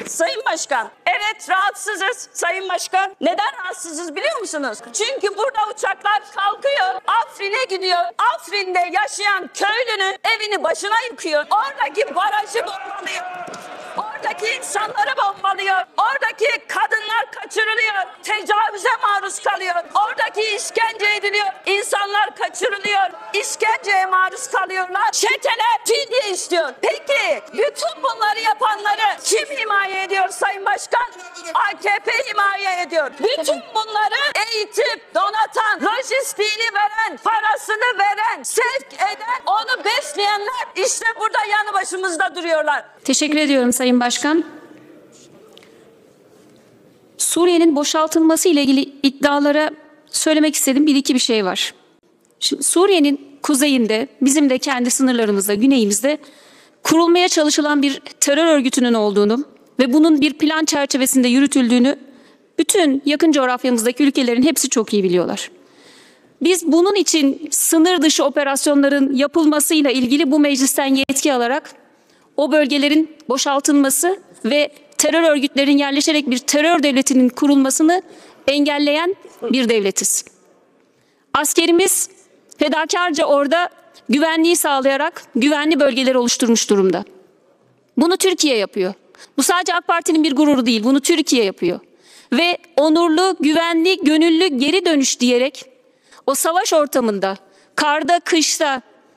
Sayın Başkan, evet rahatsızız Sayın Başkan. Neden rahatsızız biliyor musunuz? Çünkü burada uçaklar kalkıyor, Afrin'e gidiyor. Afrin'de yaşayan köylünün evini başına yıkıyor. Oradaki barajı bombalıyor. Oradaki insanları bombalıyor. Oradaki kadınlar kaçırılıyor. Tecavüze maruz kalıyor. Oradaki işkence ediliyor. İnsanlar kaçırılıyor. İşkenceye maruz kalıyorlar. Çeteler fidye istiyor. Peki bütün bunları yapanları kim himaye ediyor Sayın Başkan? AKP himaye ediyor. Bütün bunları eğitip, donatan, lojistiğini veren, parasını veren, sevk eden, onu besleyenler işte burada yanı başımızda duruyorlar. Teşekkür ediyorum Sayın Başkan. Suriye'nin boşaltılması ile ilgili iddialara söylemek istediğim bir şey var. Şimdi Suriye'nin kuzeyinde, bizim de kendi sınırlarımızda, güneyimizde kurulmaya çalışılan bir terör örgütünün olduğunu ve bunun bir plan çerçevesinde yürütüldüğünü bütün yakın coğrafyamızdaki ülkelerin hepsi çok iyi biliyorlar. Biz bunun için sınır dışı operasyonların yapılmasıyla ilgili bu meclisten yetki alarak o bölgelerin boşaltılması ve terör örgütlerin yerleşerek bir terör devletinin kurulmasını engelleyen bir devletiz. Askerimiz fedakarca orada güvenliği sağlayarak güvenli bölgeler oluşturmuş durumda. Bunu Türkiye yapıyor. Bu sadece AK Parti'nin bir gururu değil, bunu Türkiye yapıyor. Ve onurlu, güvenli, gönüllü geri dönüş diyerek o savaş ortamında, karda, kışta...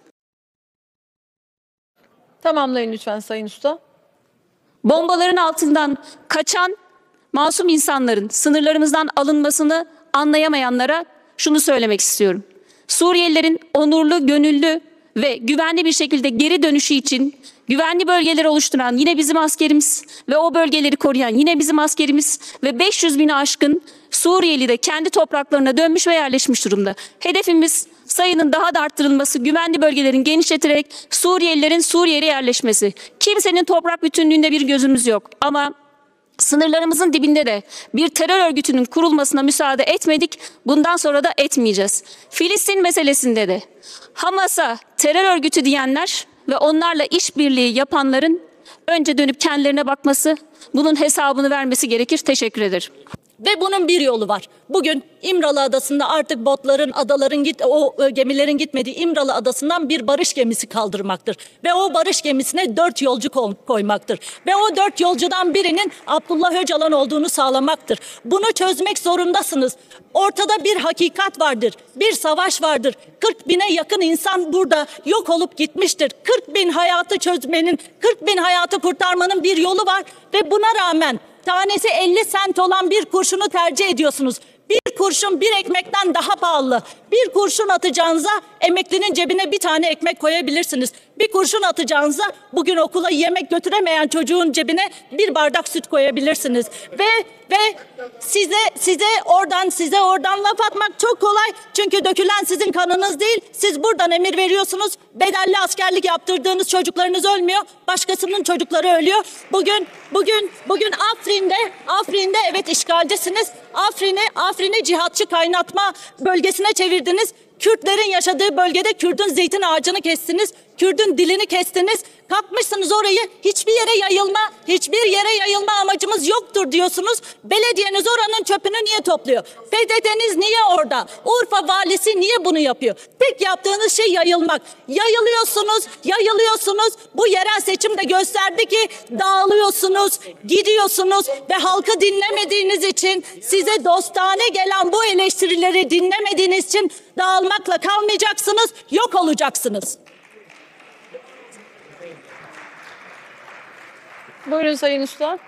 Tamamlayın lütfen Sayın Usta. Bombaların altından kaçan masum insanların sınırlarımızdan alınmasını anlayamayanlara şunu söylemek istiyorum. Suriyelilerin onurlu, gönüllü ve güvenli bir şekilde geri dönüşü için güvenli bölgeleri oluşturan yine bizim askerimiz ve o bölgeleri koruyan yine bizim askerimiz ve 500 bini aşkın Suriyeli de kendi topraklarına dönmüş ve yerleşmiş durumda. Hedefimiz sayının daha da arttırılması, güvenli bölgelerin genişleterek Suriyelilerin Suriye'ye yerleşmesi. Kimsenin toprak bütünlüğünde bir gözümüz yok ama sınırlarımızın dibinde de bir terör örgütünün kurulmasına müsaade etmedik, bundan sonra da etmeyeceğiz. Filistin meselesinde de Hamas'a terör örgütü diyenler ve onlarla işbirliği yapanların önce dönüp kendilerine bakması, bunun hesabını vermesi gerekir. Teşekkür ederim. Ve bunun bir yolu var. Bugün İmralı Adası'nda artık botların, gemilerin gitmediği İmralı Adası'ndan bir barış gemisi kaldırmaktır. Ve o barış gemisine 4 yolcu koymaktır. Ve o 4 yolcudan birinin Abdullah Öcalan olduğunu sağlamaktır. Bunu çözmek zorundasınız. Ortada bir hakikat vardır. Bir savaş vardır. 40 bine yakın insan burada yok olup gitmiştir. 40 bin hayatı çözmenin, 40 bin hayatı kurtarmanın bir yolu var. Ve buna rağmen tanesi 50 sent olan bir kurşunu tercih ediyorsunuz. Bir kurşun bir ekmekten daha pahalı. Bir kurşun atacağınıza emeklinin cebine bir tane ekmek koyabilirsiniz. Bir kurşun atacağınıza bugün okula yemek götüremeyen çocuğun cebine bir bardak süt koyabilirsiniz. Ve size oradan laf atmak çok kolay. Çünkü dökülen sizin kanınız değil. Siz buradan emir veriyorsunuz. Bedelli askerlik yaptırdığınız çocuklarınız ölmüyor. Başkasının çocukları ölüyor. Bugün Afrin'de evet işgalcisiniz. Afrin'i cihatçı kaynatma bölgesine çevirdiniz. Kürtlerin yaşadığı bölgede Kürt'ün zeytin ağacını kestiniz. Kürt'ün dilini kestiniz. Kalkmışsınız orayı hiçbir yere yayılma amacımız yoktur diyorsunuz. Belediyeniz oranın çöpünü niye topluyor? PDD'niz niye orada? Urfa valisi niye bunu yapıyor? Tek yaptığınız şey yayılmak. Yayılıyorsunuz. Bu yerel seçim de gösterdi ki dağılıyorsunuz, gidiyorsunuz ve halkı dinlemediğiniz için, size dostane gelen bu eleştirileri dinlemediğiniz için dağılmakla kalmayacaksınız, yok olacaksınız. Buyurun Sayın Usta.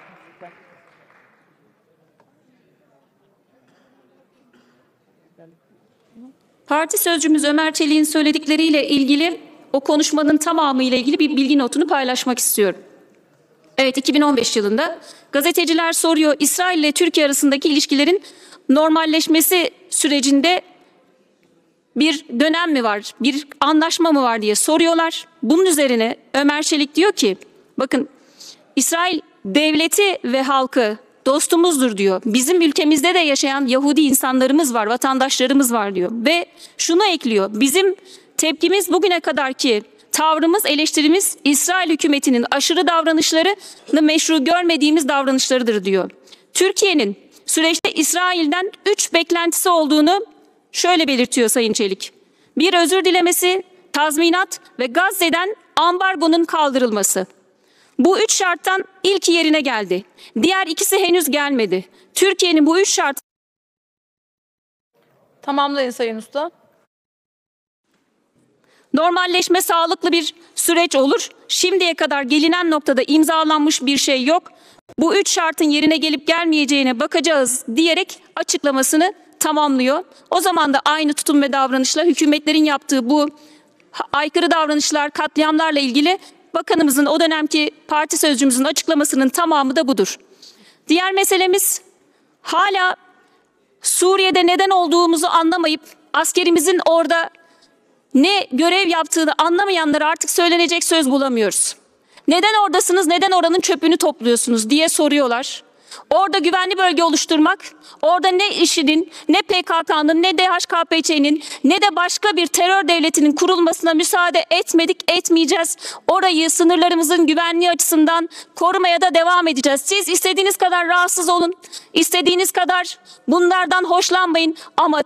Parti sözcümüz Ömer Çelik'in söyledikleriyle ilgili o konuşmanın tamamı ile ilgili bir bilgi notunu paylaşmak istiyorum. Evet, 2015 yılında gazeteciler soruyor, İsrail ile Türkiye arasındaki ilişkilerin normalleşmesi sürecinde bir dönem mi var, bir anlaşma mı var diye soruyorlar. Bunun üzerine Ömer Çelik diyor ki, bakın İsrail devleti ve halkı dostumuzdur diyor. Bizim ülkemizde de yaşayan Yahudi insanlarımız var, vatandaşlarımız var diyor. Ve şunu ekliyor, bizim tepkimiz bugüne kadarki tavrımız, eleştirimiz İsrail hükümetinin aşırı davranışlarını meşru görmediğimiz davranışlarıdır diyor. Türkiye'nin süreçte İsrail'den 3 beklentisi olduğunu şöyle belirtiyor Sayın Çelik. Bir, özür dilemesi, tazminat ve Gazze'den ambargonun kaldırılması. Bu 3 şarttan ilki yerine geldi. Diğer ikisi henüz gelmedi. Türkiye'nin bu 3 şart Tamamlayın Sayın Usta. normalleşme sağlıklı bir süreç olur. Şimdiye kadar gelinen noktada imzalanmış bir şey yok. Bu 3 şartın yerine gelip gelmeyeceğine bakacağız diyerek açıklamasını tamamlıyor. O zaman da aynı tutum ve davranışla hükümetlerin yaptığı bu aykırı davranışlar, katliamlarla ilgili bakanımızın, o dönemki parti sözcümüzün açıklamasının tamamı da budur. Diğer meselemiz, hala Suriye'de neden olduğumuzu anlamayıp askerimizin orada ne görev yaptığını anlamayanlara artık söylenecek söz bulamıyoruz. Neden oradasınız, neden oranın çöpünü topluyorsunuz diye soruyorlar. Orada güvenli bölge oluşturmak, orada ne IŞİD'in, ne PKK'nın, ne DHKPC'nin, ne de başka bir terör devletinin kurulmasına müsaade etmedik, etmeyeceğiz. Orayı sınırlarımızın güvenliği açısından korumaya da devam edeceğiz. Siz istediğiniz kadar rahatsız olun, istediğiniz kadar bunlardan hoşlanmayın ama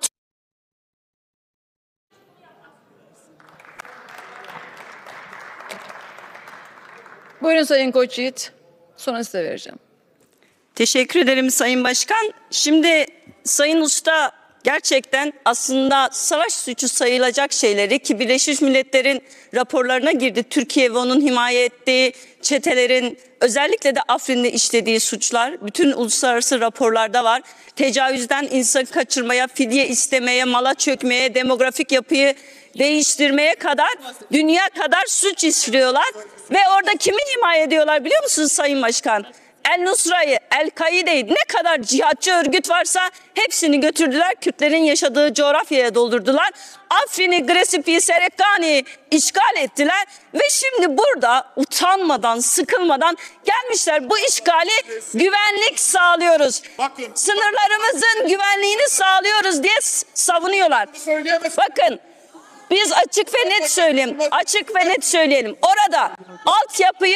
Buyurun Sayın Koçyiğit. Sonra size vereceğim. Teşekkür ederim Sayın Başkan. Şimdi Sayın Usta gerçekten aslında savaş suçu sayılacak şeyleri, ki Birleşmiş Milletler'in raporlarına girdi. Türkiye ve onun himaye ettiği çetelerin özellikle de Afrin'de işlediği suçlar bütün uluslararası raporlarda var. Tecavüzden insan kaçırmaya, fidye istemeye, mala çökmeye, demografik yapıyı değiştirmeye kadar, dünya kadar suç işliyorlar. Ve orada kimi himaye ediyorlar biliyor musunuz Sayın Başkan? El Nusra'yı, El Kaide'yi, ne kadar cihatçı örgüt varsa hepsini götürdüler, Kürtlerin yaşadığı coğrafyaya doldurdular. Afrin'i, Gresipi'yi, Serekani'yi işgal ettiler ve şimdi burada utanmadan, sıkılmadan gelmişler, bu işgali güvenlik sağlıyoruz, sınırlarımızın güvenliğini sağlıyoruz diye savunuyorlar. Bakın, biz açık ve net söyleyelim. Orada altyapıyı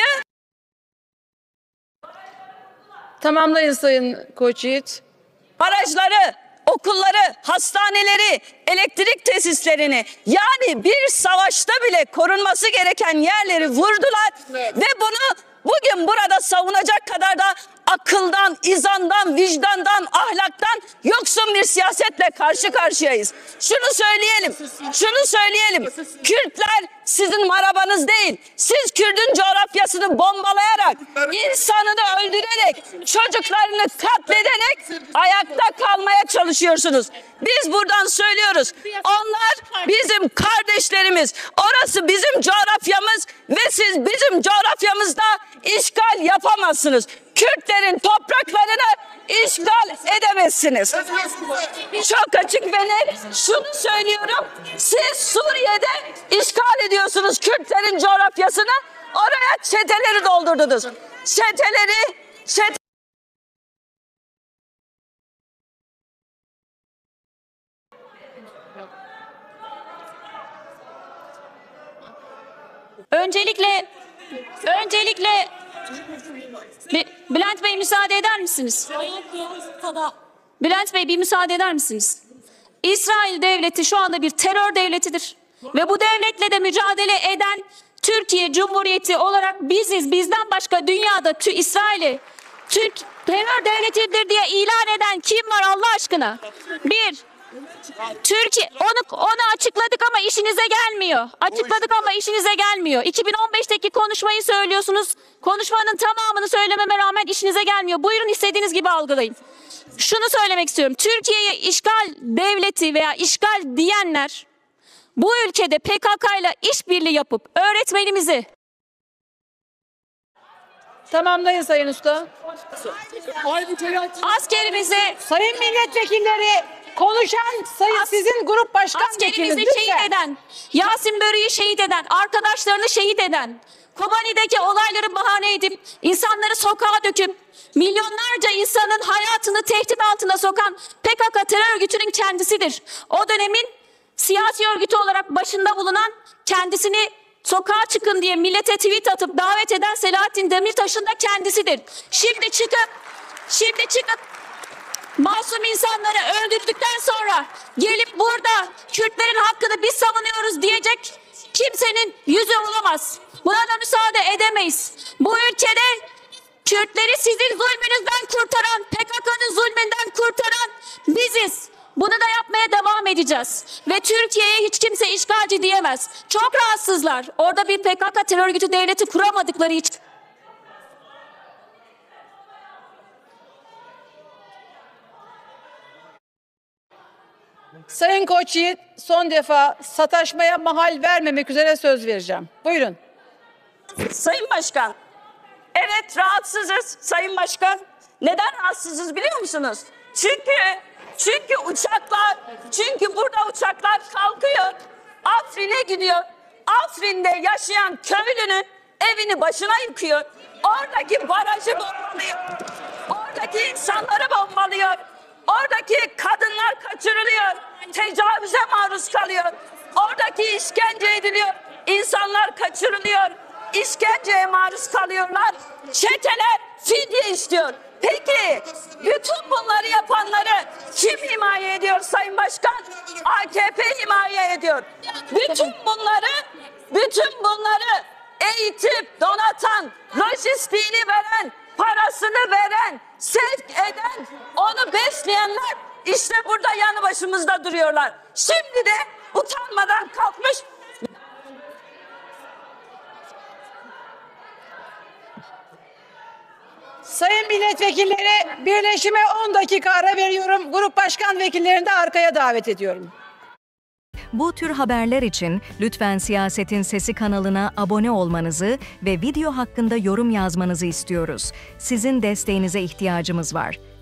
Tamamlayın Sayın Koçyiğit. barajları, okulları, hastaneleri, elektrik tesislerini, yani bir savaşta bile korunması gereken yerleri vurdular ve bunu bugün burada savunacak kadar da akıldan, izandan, vicdandan, ahlaktan yoksun bir siyasetle karşı karşıyayız. Şunu söyleyelim. Kürtler sizin marabanız değil. Siz Kürt'ün coğrafyasını bombalayarak, insanını öldürerek, çocuklarını katlederek ayakta kalmaya çalışıyorsunuz. Biz buradan söylüyoruz. Onlar bizim kardeşlerimiz. Orası bizim coğrafyamız ve siz bizim coğrafyamızda işgal yapamazsınız. Kürtlerin topraklarını işgal edemezsiniz. Çok açık ve net şunu söylüyorum. Siz Suriye'de işgal ediyorsunuz Kürtlerin coğrafyasını. Oraya çeteleri doldurdunuz. öncelikle Bülent Bey müsaade eder misiniz? Bülent Bey bir müsaade eder misiniz? İsrail devleti şu anda bir terör devletidir. Ve bu devletle de mücadele eden Türkiye Cumhuriyeti olarak biziz. Bizden başka dünyada İsrail'i Türk terör devletidir diye ilan eden kim var Allah aşkına? Bir, Türkiye onu açıkladık ama işinize gelmiyor. 2015'teki konuşmayı söylüyorsunuz. Konuşmanın tamamını söylememe rağmen işinize gelmiyor. Buyurun istediğiniz gibi algılayın. Şunu söylemek istiyorum. Türkiye'ye işgal devleti veya işgal diyenler bu ülkede PKK ile işbirliği yapıp öğretmenimizi, Tamamlayın Sayın Usta. askerimizi, Sayın milletvekilleri, konuşan sayın sizin grup başkan vekiliniz. askerimizi şehit eden, Yasin Börü'yü şehit eden, arkadaşlarını şehit eden, Kobani'deki olayları bahane edip insanları sokağa döküp milyonlarca insanın hayatını tehdit altına sokan PKK terör örgütünün kendisidir. O dönemin siyasi örgütü olarak başında bulunan, kendisini Sokağa çıkın diye millete tweet atıp davet eden Selahattin Demirtaş'ın da kendisidir. Şimdi çıkıp masum insanları öldürdükten sonra gelip burada Kürtlerin hakkını biz savunuyoruz diyecek kimsenin yüzü olamaz. Buna da müsaade edemeyiz. Bu ülkede Kürtleri sizin zulmünüzden kurtaran, PKK'nın zulmünden kurtaran biziz. Bunu da yapmaya devam edeceğiz. Ve Türkiye'ye hiç kimse işgalci diyemez. Çok rahatsızlar. Orada bir PKK terör örgütü devleti kuramadıkları için. Sayın Koç Yiğit, son defa sataşmaya mahal vermemek üzere söz vereceğim. Buyurun. Sayın Başkan, evet rahatsızız Sayın Başkan. Neden rahatsızız biliyor musunuz? Çünkü burada uçaklar kalkıyor, Afrin'e gidiyor. Afrin'de yaşayan köylünün evini başına yıkıyor. Oradaki barajı bombalıyor. Oradaki insanları bombalıyor. Oradaki kadınlar kaçırılıyor. Tecavüze maruz kalıyor. Oradaki işkence ediliyor. İnsanlar kaçırılıyor. İşkenceye maruz kalıyorlar. Çeteler fidye istiyor. Peki bütün bunları yapanları kim himaye ediyor Sayın Başkan? AKP himaye ediyor. Bütün bunları eğitip donatan, lojistiğini veren, parasını veren, sevk eden, onu besleyenler işte burada yanı başımızda duruyorlar. Şimdi de utanmadan kalkmış. Sayın milletvekilleri, birleşime 10 dakika ara veriyorum. Grup başkan vekillerini de arkaya davet ediyorum. Bu tür haberler için lütfen Siyasetin Sesi kanalına abone olmanızı ve video hakkında yorum yazmanızı istiyoruz. Sizin desteğinize ihtiyacımız var.